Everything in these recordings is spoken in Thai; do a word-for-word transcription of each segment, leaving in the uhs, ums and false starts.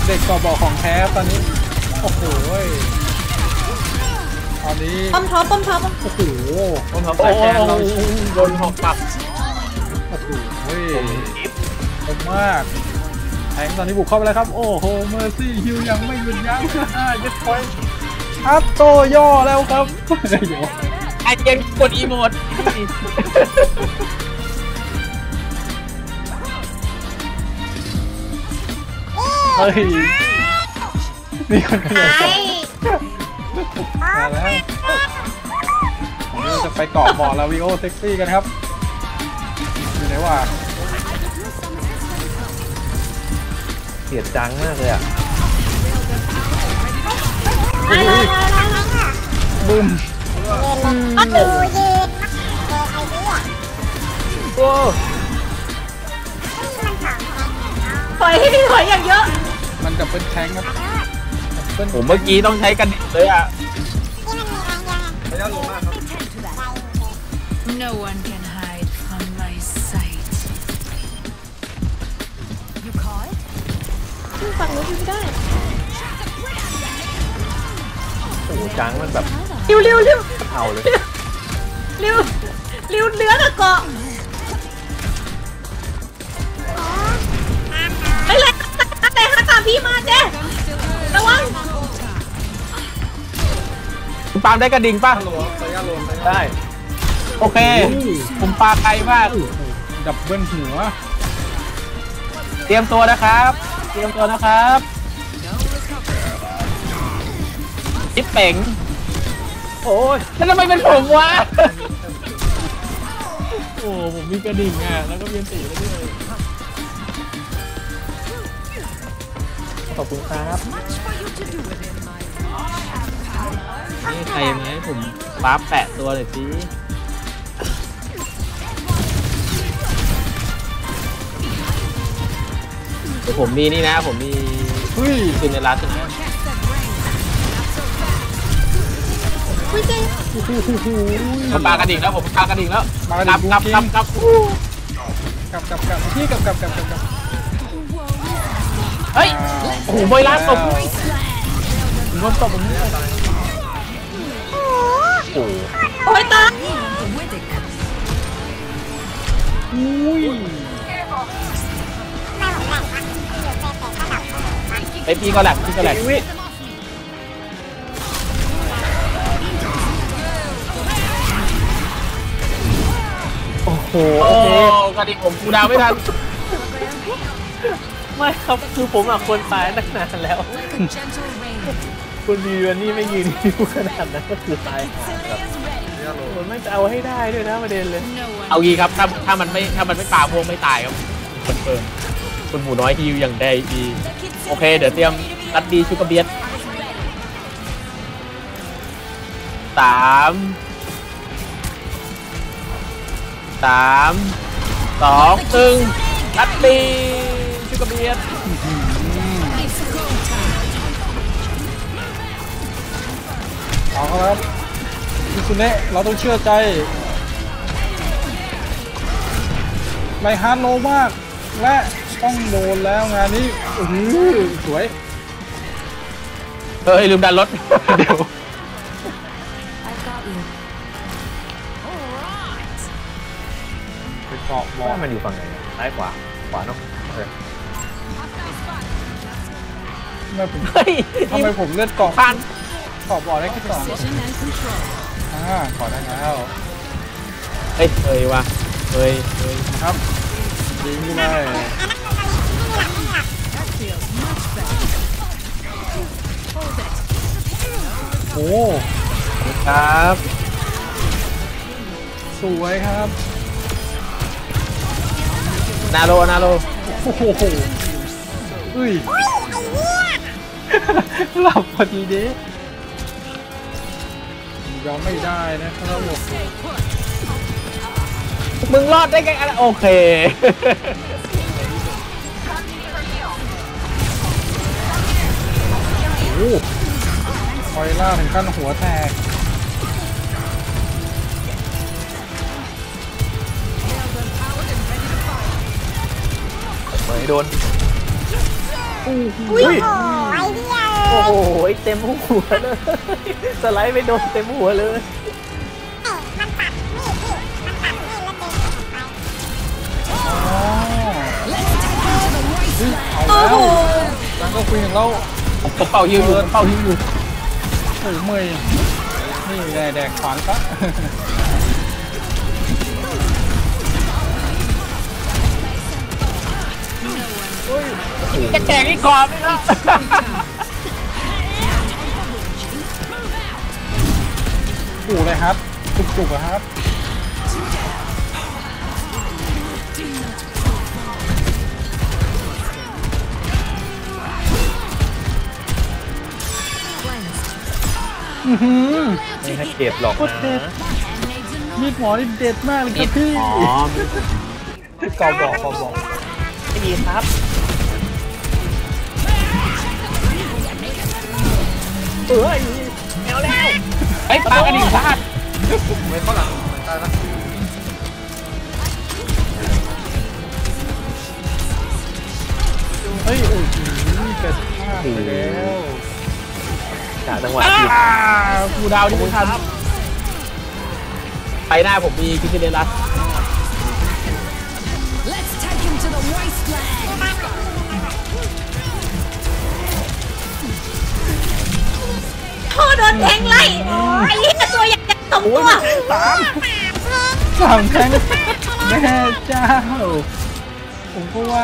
เด็กกอบบอกของแท้ตอนนี้โอ้โหตอนนี้ป้อมท็อปป้อมท็อปโอ้โหป้อมท็อปแต่แทนเราโดนหอกกลับโอ้โหผมมากแทงตอนนี้บุกเข้าไปแล้วครับโอ้โหเมอร์ซี่ฮิวยังไม่หยุดยั้งยัดคอยอัพโตย่อแล้วครับไอเจนกดอีโมดเฮ้ยมีคนขยันมาแล้วผมจะไปเกาะบ่อลาวิโอเซ็กซี่กันครับอยู่ไหนวะเสียดจังมากเลยอ่ะบึ้มโอ้ถอยถอยอย่างเยอะมันดับเบิลแทงครับผมเมื่อกี้ต้องใช้กันเลยอ่ะระยะลงมากครับ No one can hide from my sight. You caught? ฝั่งนู้นยิงได้โอ้จังมันแบบริ้วริ้วริ้วเอาเลยริ้วริ้วเนื้อกับเกาะไม่เลยแต่ถ้าตามพี่มาเจ๊ระวังคุณปาล์มได้กระดิ่งป่ะได้โอเคผมปาไกลมากดับเบิลหัวเตรียมตัวนะครับเตรียมตัวนะครับจิ๊บเป่งโอ้ยแล้วทำไมเป็นผมวะโอ้ผมมีกระดิ่งอ่ะแล้วก็เวียนตีแล้วด้วยขอบคุณครับนี่ใครไหมผมปั๊บแปะตัวเลยสิเดี๋ยวผมมีนี่นะผมมีเฮ้ยซินเนลัสนะผมปากระดิ่งแล้วผมปากระดิ่งแล้วกลับกลับกลับกลับกลับกลับกลับที่กลับกลับกลับกลับเฮ้ยโอ้โหบอยล้านตบผมโดนตบผมนี่โอ้โอ้ยตาอุ้ยไอพี่ก็แหลกพี่ก็แหลกโอ้โหโอ้กระดิ่งผมกูดาวไม่ทันไม่ครับคือผมอ่ะควรตายตั้งนานแล้วคุณมีวันนี้ไม่ยืนนิ้วขนาดนั้นก็คือตายครับมันไม่จะเอาให้ได้ด้วยนะประเด็นเลยเอางี้ครับถ้าถ้ามันไม่ถ้ามันไม่ปาพวงไม่ตายครับคอนเฟิร์มคุณหมูน้อยฮิวอย่างใดดีโอเคเดี๋ยวเตรียมรัดดีชุกกระเบียดสามสามสองหนึ่งรัดดีชุกกระเบียดเอาครับมิซุเนะเราต้องเชื่อใจไลฮาร์ดโลมากและต้องโดนแล้วงานนี้โอ้โหสวยเฮ้ยลืมดันรถเดี๋ยวไปเกาะบอลมันอยู่ฝั่งไหนซ้ายขวาขวาเนาะทำไมผมทำไมผมเลือดเกาะพันขอบอลได้แค่สองอ่าขอได้แล้วเฮ้ยเฮ้ยวะเฮ้ยเฮ้ยครับยิงเลยโอ้ครับสวยครับนาโรนาโรโอ้โหอุ้ยหลับพอดีดิยอมไม่ได้นะครับมึงรอดได้ไงอะไรโอเคโอ้คอยล่าถึงขั้นหัวแตกไม่โดนอุ้ยไอ้เหี้ยโอ้โหเต็มหัวเลยสไลด์ไปโดนเต็มหัวเลยมันปัดนี่พี่มันปัดนี่แล้วเป็นอ๋อเอาโอ้แล้วโหหลังก็คุยของเราผมเป่าฮิวอยู่เป่าฮิวอยู่โอ้ยเมยนี่แดกแดกขวานซะจะแข่งอีกก่อนไหมล่ะปู่เลยครับจุกๆอะครับอือหือไม่ให้เก็บหรอกนะมีดหมอนี่เด็ดมากเลยครับพี่อ๋อกอบอกกอบอกไม่ดีครับเอ้ยแมวแล้วไอ้ปลากระดิ่งพลาดไม่เข้าหลังตายแล้วเฮ้ยโอ้ยเกิดพลาดไปแล้วจากจังหวะที่กูดาวนี่ไม่ทันไปหน้าผมมีคิสเดลัส Let's take him to the wasteland. พ่อโดนแทงไล่ไอ้เหี้ยตัวใหญ่สองตัวสามครั้งแม่เจ้าผมก็ว่า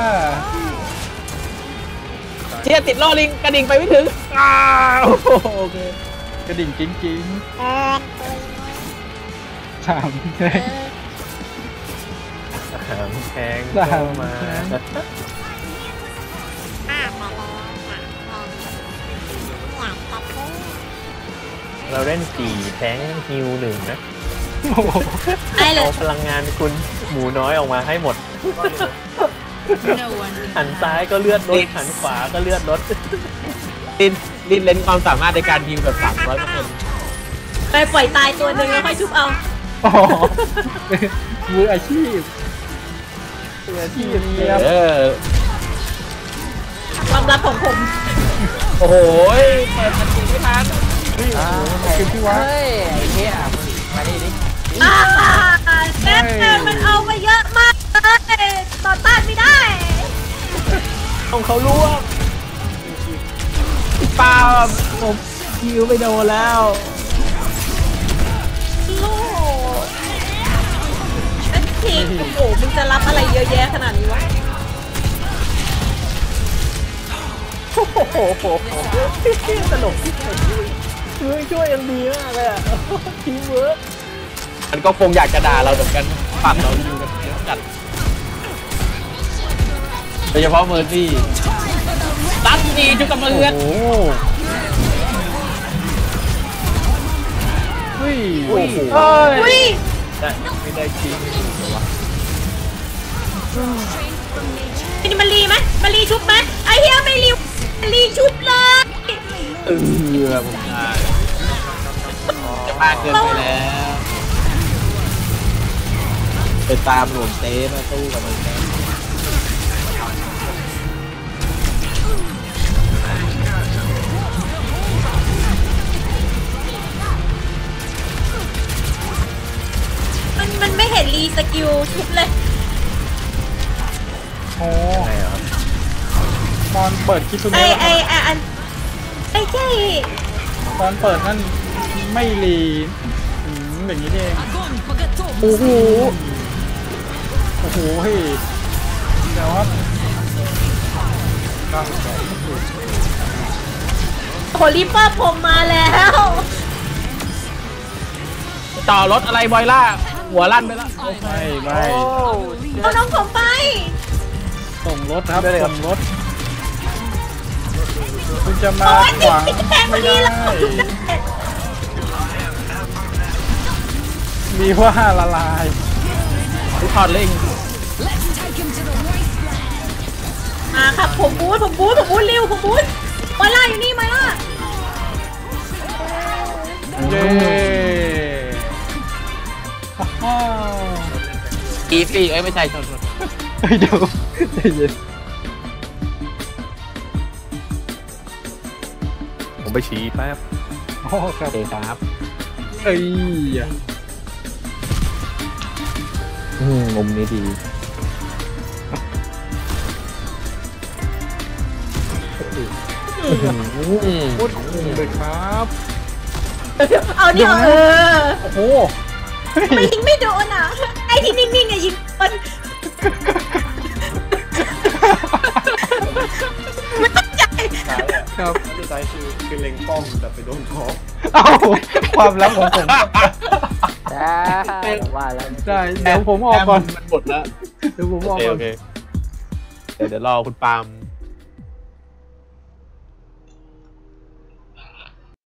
เชียติดล่อลิงกระดิ่งไปไม่ถึงอ้าวโอเคกระดิ่งกิ้งกิ้งสามแทงสามแทงสามมาแทงเราเล่นสี่แทงฮิวหนึ่งนะโอ้โหไอ้เลเอายพลังงานคุณหมูน้อยออกมาให้หมด No one หั can นซ้ายก็เลือดลดหันขวาก็เลือดลดลินลินเล่นความสามารถในการยิงแบบสามร้อยเปอร์เซ็นต์ไปปล่อยตายตัวหนึ่งแล้วค่อยชุบเอาอ๋อมืออาชีพมืออาชีพเยี่ยมเออความลับของผมโอ้โหเปิดมันจริงไม่ทันคือพี่วะเฮ้ยไอ้เหี้ยมาดิดิอ่าแม่มันเอาไปเยอะมากเลยต่อต้านไม่ได้ของเขาล่วงเปล่าผมยิวไปโดนแล้วโลนั่นทีโอ้โหมึงจะรับอะไรเยอะแยะขนาดนี้วะโอ้โหตลกที่สุดช่วยช่วยยังดีมากเลยอะทีมเวิร์กมันก็คงอยากจะด่าเราเหมือนกันฝั่งเรายิวกันเยอะจัดโดยเฉพาะเมอร์ซี่ตัดดีจุกกับมือโอ้โหเฮ้ยโอ้โหเฮ้ยอุ้ยได้ไม่ได้จริงนี่มันรีไหมมันรีชุบไหมไอ้เหี้ยไม่รีมันรีชุบเลยเออผมได้จะมากเกินไปแล้วไปตามหลวงเต้มาสู้กับมันแล้วมันมันไม่เห็นรีสกิลชุบเลยโอ้ไงเหรอตอนเปิดคลิปตัวไอนี้ไอไออันไอ้ใช่ตอนเปิดนั่นไม่รีอืมอย่างนี้นี่เองโอ้โหโอ้โหเฮ้ยเดี๋ยวครับโหลิปเปอร์ผมมาแล้วต่อรถอะไรบอยล่าหัวลั่นไปแล้วไม่ไม่เอาน้องผมไปส่งรถครับได้เลยครับส่งรถคุณจะมาโอ้ยขวางติดแทงพไม่อดีได้แล้วชุบได้มีว่าละลายทุกทอดเล่งมาครับผมบูทผมบูทผมบูทเร็วผมบูทมาล่าอยู่นี่มาล่าเย้ฮ่าฮ่าอีฟี่เอ้ยไม่ใช่ชนชนเฮ้ยเดี๋ยวใจเย็นไปฉี่แป๊บโอ้ครับโอเคครับเอ้ยอืมมุมนี้ดีพูดคุ้มเลยครับเอาเนี่ยเออโอ้โหไม่ยิงไม่โดนอ่ะไอ้ที่นิ่งๆอะยิงโดนครับสุดท้ายคือคือเล็งป้อมแต่ไปโดนท้องเอ้าความลับของผมได้ว่าแล้วได้เดี๋ยวผมออกก่อนมันหมดแล้วเดี๋ยวผมออกโอเคก่อโอน เคเดี๋ยวเดี๋ยวรอคุณปาล์ม